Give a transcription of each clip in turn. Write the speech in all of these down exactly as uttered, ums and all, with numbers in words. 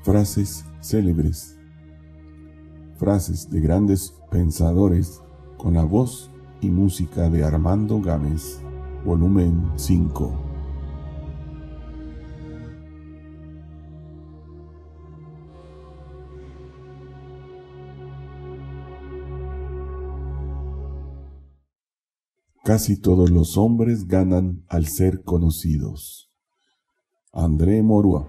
Frases célebres. Frases de grandes pensadores con la voz y música de Armando Gámez, volumen cinco. Casi todos los hombres ganan al ser conocidos. André Morua.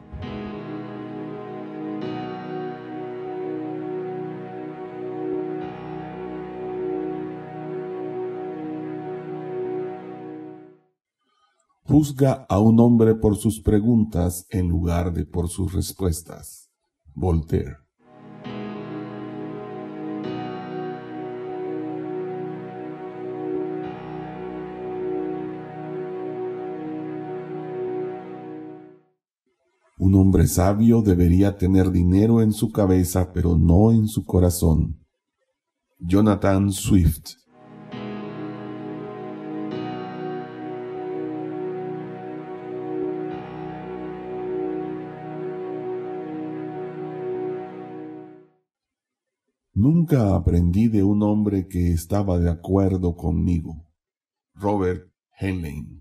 Juzga a un hombre por sus preguntas en lugar de por sus respuestas. Voltaire. Un hombre sabio debería tener dinero en su cabeza, pero no en su corazón. Jonathan Swift. Nunca aprendí de un hombre que estaba de acuerdo conmigo. Robert Heinlein.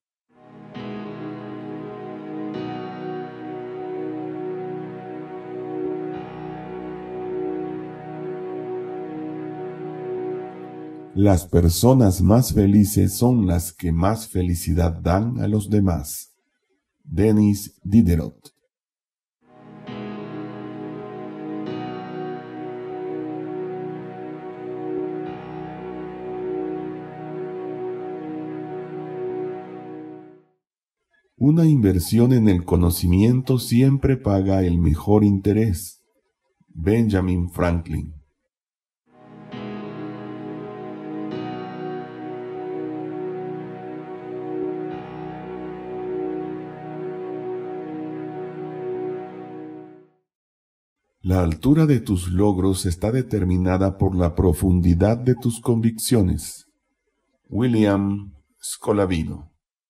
Las personas más felices son las que más felicidad dan a los demás. Denis Diderot. Una inversión en el conocimiento siempre paga el mejor interés. Benjamin Franklin. La altura de tus logros está determinada por la profundidad de tus convicciones. William Scolavino.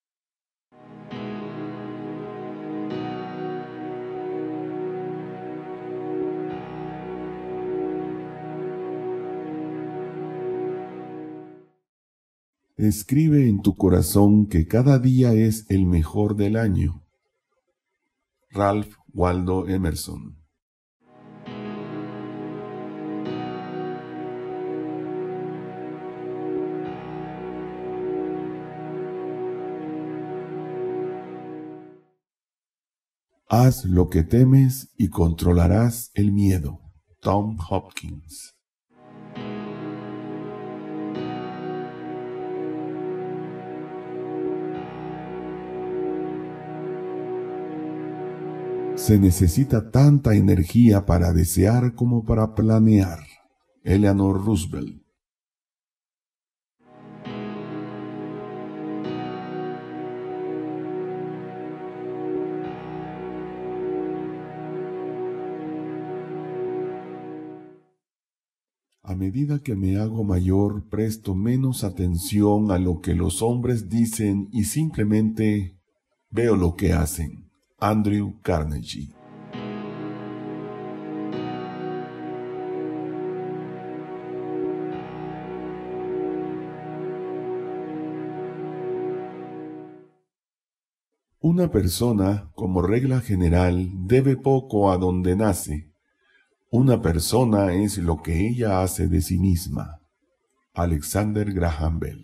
Escribe en tu corazón que cada día es el mejor del año. Ralph Waldo Emerson. Haz lo que temes y controlarás el miedo. Tom Hopkins. Se necesita tanta energía para desear como para planear. Eleanor Roosevelt. A medida que me hago mayor, presto menos atención a lo que los hombres dicen y simplemente veo lo que hacen. Andrew Carnegie. Una persona, como regla general, debe poco a donde nace. Una persona es lo que ella hace de sí misma. Alexander Graham Bell.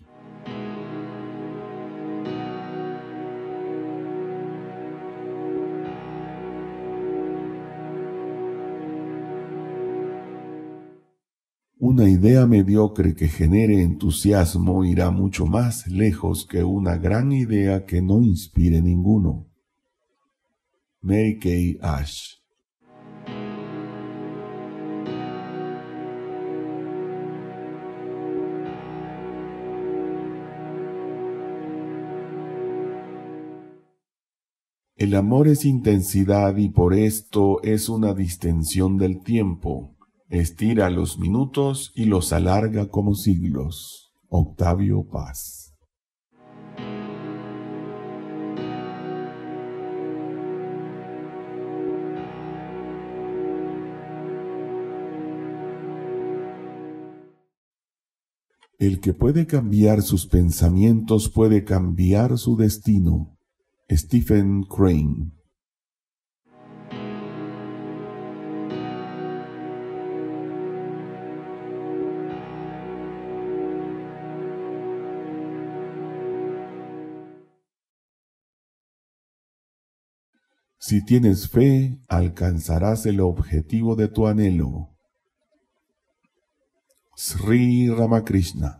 Una idea mediocre que genere entusiasmo irá mucho más lejos que una gran idea que no inspire ninguno. Mary Kay Ash. El amor es intensidad y por esto es una distensión del tiempo. Estira los minutos y los alarga como siglos. Octavio Paz. El que puede cambiar sus pensamientos puede cambiar su destino. Stephen Crane. Si tienes fe, alcanzarás el objetivo de tu anhelo. Sri Ramakrishna.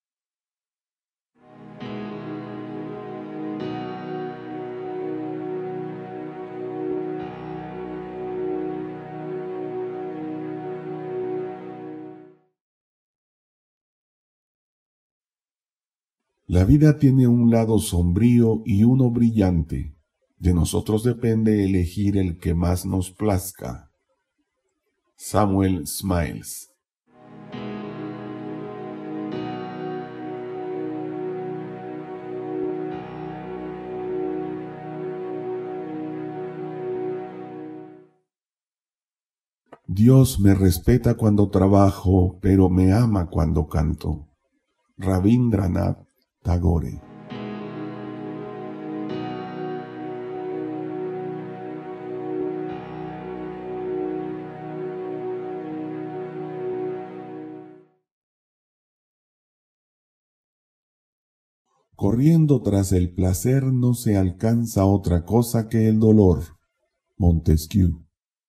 La vida tiene un lado sombrío y uno brillante. De nosotros depende elegir el que más nos plazca. Samuel Smiles. Dios me respeta cuando trabajo, pero me ama cuando canto. Rabindranath Tagore. Corriendo tras el placer no se alcanza otra cosa que el dolor. Montesquieu.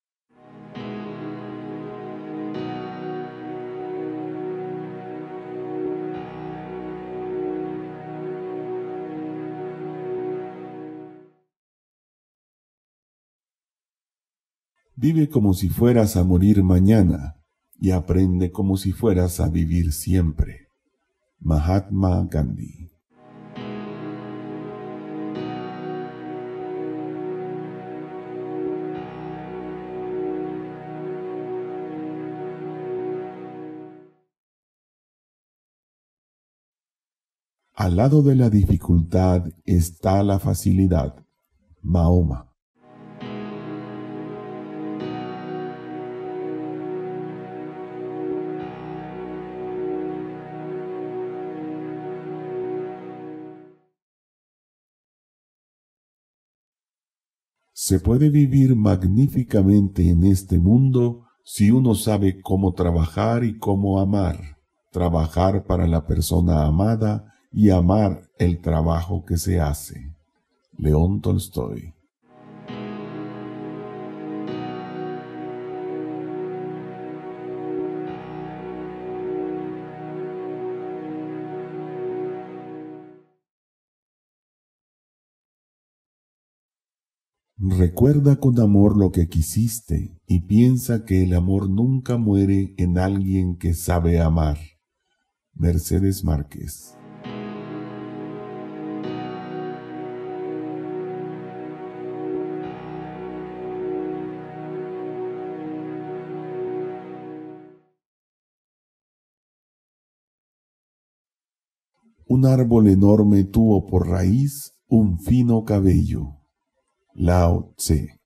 Vive como si fueras a morir mañana y aprende como si fueras a vivir siempre. Mahatma Gandhi. Al lado de la dificultad está la facilidad. Mahoma. Se puede vivir magníficamente en este mundo si uno sabe cómo trabajar y cómo amar, trabajar para la persona amada y amar el trabajo que se hace. León Tolstoy. Recuerda con amor lo que quisiste y piensa que el amor nunca muere en alguien que sabe amar. Mercedes Márquez. Un árbol enorme tuvo por raíz un fino cabello. Lao Tse.